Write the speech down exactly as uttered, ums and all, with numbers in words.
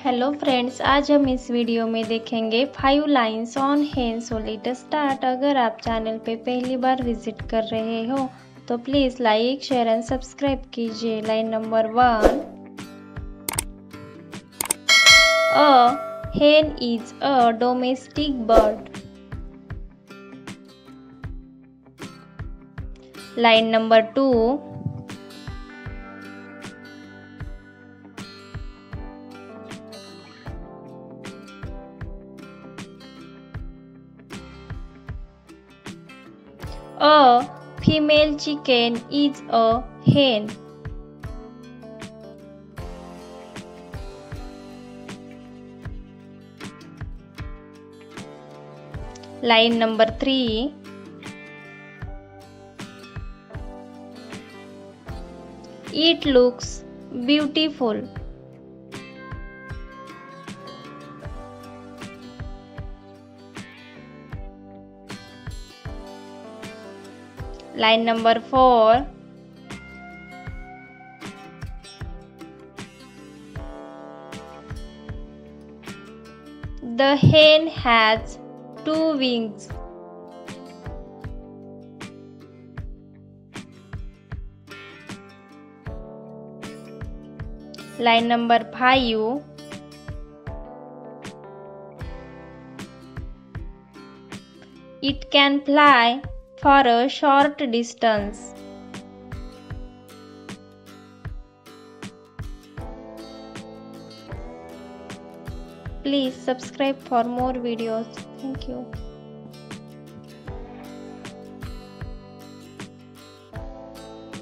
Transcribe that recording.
Hello friends, आज हम इस वीडियो में देखेंगे five lines on hen. So let us start. अगर आप चैनल पे पहली बार विजिट कर रहे हो तो please like share and subscribe कीजिए। Line number one, a hen is a domestic bird. Line number two, a female chicken is a hen. Line number three, it looks beautiful. Line number four, the hen has two wings. Line number five, it can fly for a short distance. Please subscribe for more videos. Thank you.